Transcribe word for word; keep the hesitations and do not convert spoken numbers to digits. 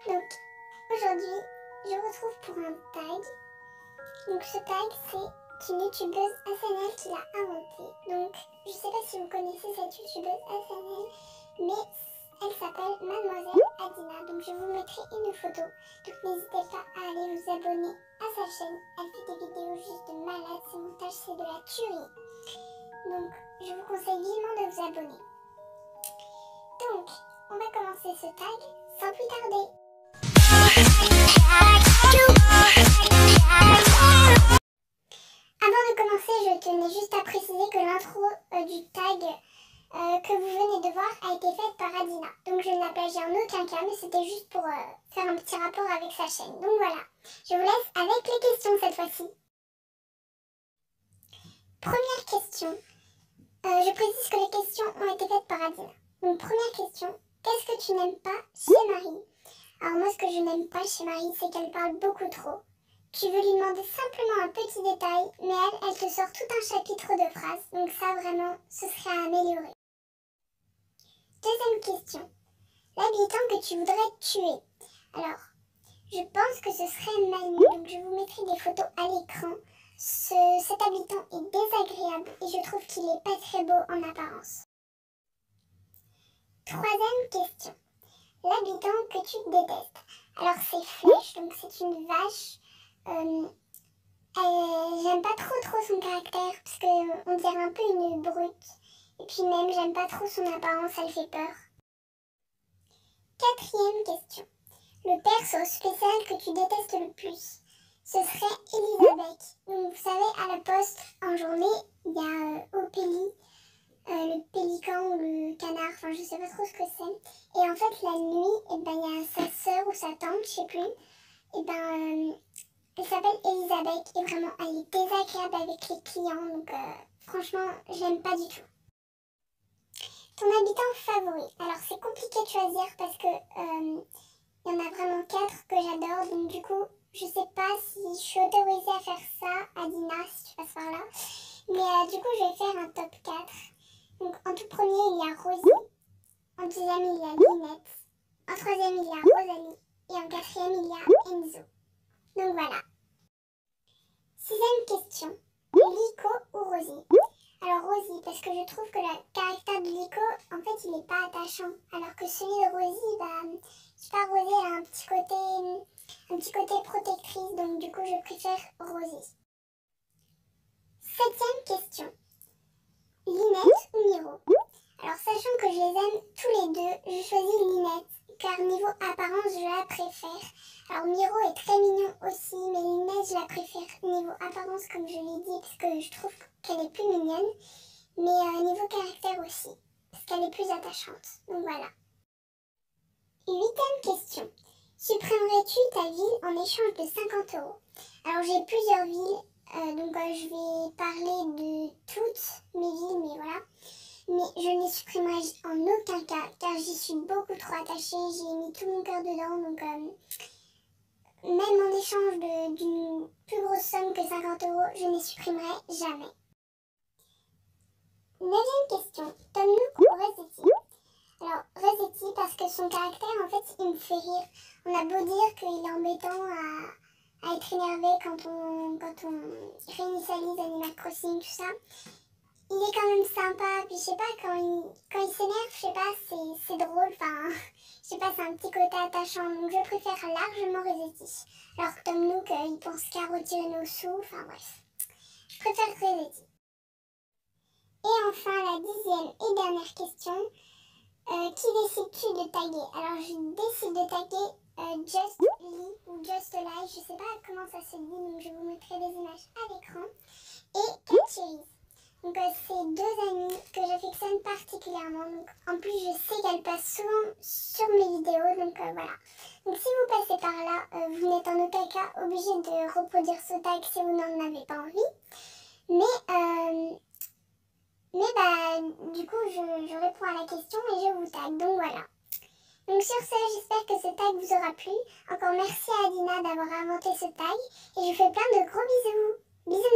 Donc aujourd'hui, je vous retrouve pour un tag. Donc ce tag, c'est une youtubeuse A S M L qui l'a inventé. Donc je sais pas si vous connaissez cette youtubeuse A S M L, mais elle s'appelle Mademoiselle Adina. Donc je vous mettrai une photo. Donc n'hésitez pas à aller vous abonner à sa chaîne. Elle fait des vidéos juste de malade. Ses montages, c'est de la tuerie. Donc je vous conseille vivement de vous abonner. Donc on va commencer ce tag sans plus tarder. Avant de commencer, je tenais juste à préciser que l'intro euh, du tag euh, que vous venez de voir a été faite par Adina. Donc je ne la plagie en aucun cas, mais c'était juste pour euh, faire un petit rapport avec sa chaîne. Donc voilà, je vous laisse avec les questions cette fois-ci. Première question. Euh, je précise que les questions ont été faites par Adina. Donc première question, qu'est-ce que tu n'aimes pas chez Marie? Alors moi, ce que je n'aime pas chez Marie, c'est qu'elle parle beaucoup trop. Tu veux lui demander simplement un petit détail, mais elle, elle te sort tout un chapitre de phrases. Donc ça, vraiment, ce serait à améliorer. Deuxième question. L'habitant que tu voudrais tuer. Alors, je pense que ce serait Manu. Donc je vous mettrai des photos à l'écran. Ce, cet habitant est désagréable et je trouve qu'il n'est pas très beau en apparence. Troisième question. L'habitant que tu détestes. Alors c'est Flèche, donc c'est une vache. Euh, elle, j'aime pas trop trop son caractère parce qu'on dirait un peu une brute. Et puis même j'aime pas trop son apparence, elle fait peur. Quatrième question. Le perso spécial que tu détestes le plus. Ce serait Elisabeth. Donc vous savez, à la poste en journée, il y a euh, Opélie. Euh, le pélican ou le canard, enfin je sais pas trop ce que c'est. Et en fait la nuit, et ben il y a sa sœur ou sa tante, je sais plus. Et ben euh, elle s'appelle Elisabeth et vraiment elle est désagréable avec les clients, donc euh, franchement j'aime pas du tout. Ton habitant favori. Alors c'est compliqué de choisir parce que euh, il y en a vraiment quatre que j'adore, donc du coup je sais pas si je suis autorisée à faire ça, Adina, si tu passes par là. Mais euh, du coup je vais faire un top quatre. Donc en tout premier il y a Rosie, en deuxième il y a Linette, en troisième il y a Rosalie et en quatrième il y a Enzo. Donc voilà. Sixième question, Lico ou Rosie? Alors Rosie, parce que je trouve que le caractère de Lico, en fait il n'est pas attachant, alors que celui de Rosie, bah, je sais pas, Rosie elle a un petit côté, un petit côté protectrice, donc du coup je préfère Rosie. Septième question. Linette ou Miro? Alors sachant que je les aime tous les deux, je choisis Linette, car niveau apparence je la préfère. Alors Miro est très mignon aussi, mais Linette je la préfère niveau apparence comme je l'ai dit, parce que je trouve qu'elle est plus mignonne, mais euh, niveau caractère aussi, parce qu'elle est plus attachante. Donc voilà. Huitième question. Supprimerais-tu ta ville en échange de cinquante euros? Alors j'ai plusieurs villes. Euh, donc euh, je vais parler de toutes mes villes, mais voilà. Mais je ne les supprimerai en aucun cas, car j'y suis beaucoup trop attachée, j'ai mis tout mon cœur dedans, donc euh, même en échange d'une plus grosse somme que cinquante euros, je ne les supprimerai jamais. Neuvième question, Tom Nook ou Rosetti? Alors Rosetti parce que son caractère, en fait, il me fait rire. On a beau dire qu'il est embêtant à... à être énervé quand on, quand on réinitialise Animal Crossing, tout ça. Il est quand même sympa, puis je sais pas, quand il, quand il s'énerve, je sais pas, c'est drôle, enfin, je sais pas, c'est un petit côté attachant, donc je préfère largement Rosetti. Alors que Tom Nook, euh, il pense qu'à retirer nos sous, enfin bref, je préfère Rosetti. Et enfin, la dixième et dernière question, euh, qui décides-tu de taguer? Alors je décide de taguer Euh, Just Lee ou Just Lie, je sais pas comment ça se dit, donc je vous mettrai des images à l'écran. Et Catcheries. Donc euh, c'est deux amies que j'affectionne particulièrement. Donc en plus je sais qu'elles passent souvent sur mes vidéos, donc euh, voilà. Donc si vous passez par là, euh, vous n'êtes en aucun cas obligé de reproduire ce tag si vous n'en avez pas envie. Mais euh, mais bah du coup je, je réponds à la question et je vous tag, donc voilà. Donc sur ce, j'espère que ce tag vous aura plu. Encore merci à Adina d'avoir inventé ce tag. Et je vous fais plein de gros bisous. Bisous.